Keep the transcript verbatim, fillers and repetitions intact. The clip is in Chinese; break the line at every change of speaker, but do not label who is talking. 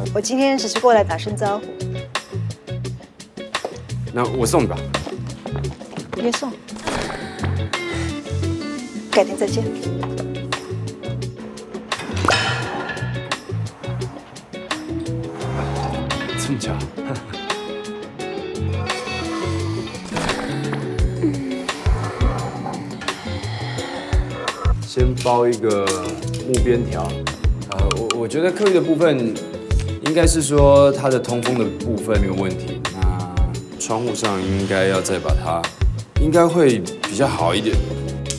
我今天只是过来打声招呼。
那我送你吧。
别送，改天再见。
这么巧。先包一个木边条，呃，我我觉得客浴的部分应该是说它的通风的部分没有问题，那窗户上应该要再把它，应该会比较好一点。